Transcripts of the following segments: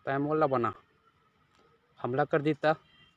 पैमोला बना हमला कर देता।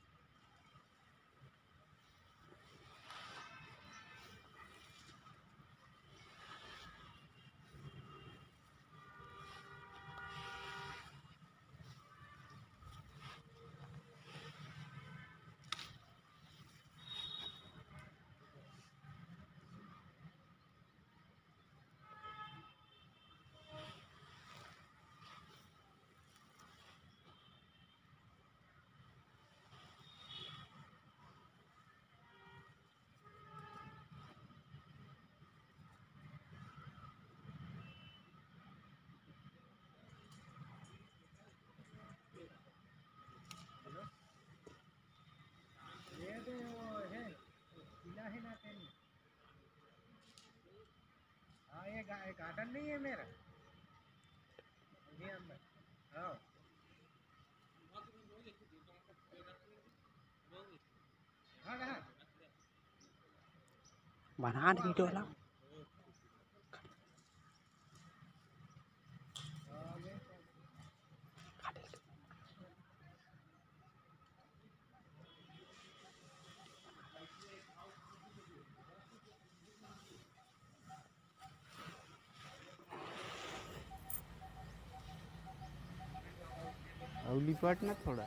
ये गार्डन नहीं है मेरा ये अंदर। हाँ बना वीडियो ला अवली पट ना थोड़ा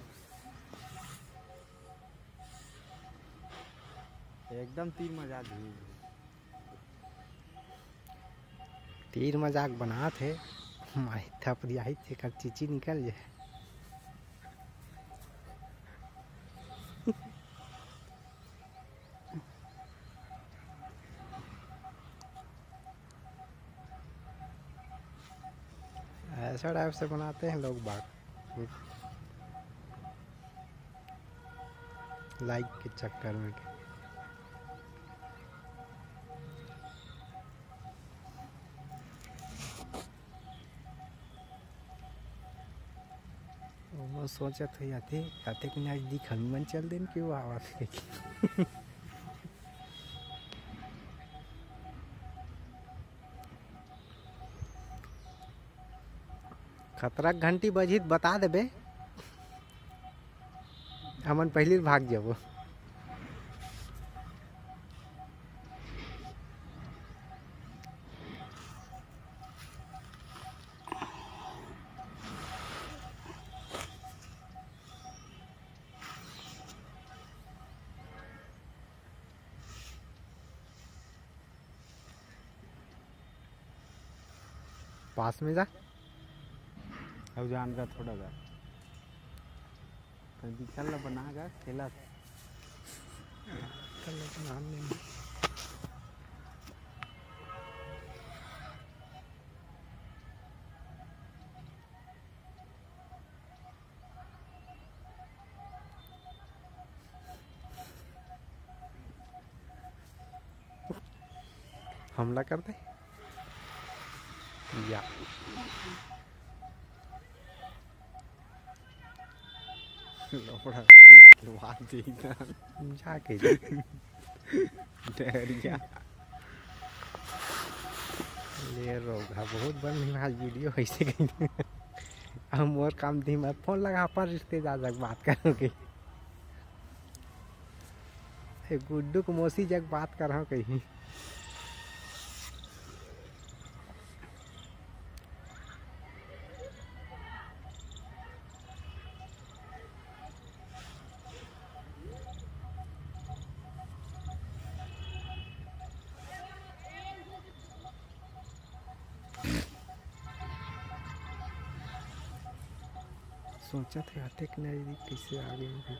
एकदम तीर मजाक तीर मजाक बना थे माई थप दिया थे कर चीची निकल जाए। ऐसा टाइप से बनाते हैं लोग बाग लाइक के चक्कर में। वो सोचा तो आते कि नजदीक हनुमान चल देन क्यों आवाज खतरा घंटी बजित बता देबे हमन पहले भाग जाबो। पास में जा अब जान का थोड़ा गा कभी चल बनागा खेला हमला कर दे या लफड़ा खिलवा देना जाके डरिया ले रोगा बहुत बड़ी आज वीडियो ऐसे गई। हम और काम दी मैं फोन लगा पर रिश्तेदार जग बात करोगे गुड्डू को मौसी जग बात कर रहा कहीं। सोचा था आते कि नजदीक कैसे आ गए।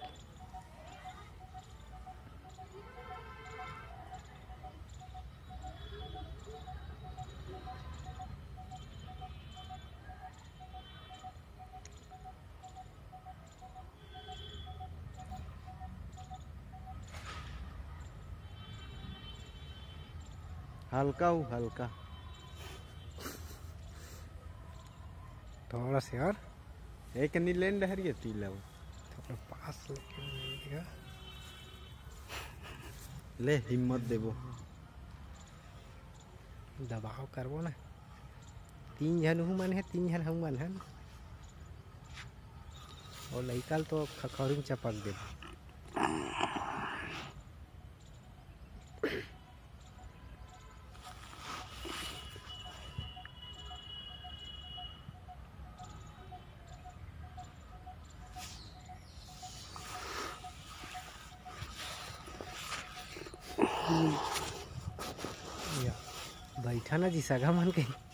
हल्का हो हल्का थोड़ा से और एक नीलैंड हरिया तीला थोड़ा पास लेके ले हिम्मत देबो दबाव करबो ना। तीन जन हूँ मन है तीन जन हम मन है और लइका तो खखड़ी में चपक दे। बैठा ना जी सगा मन के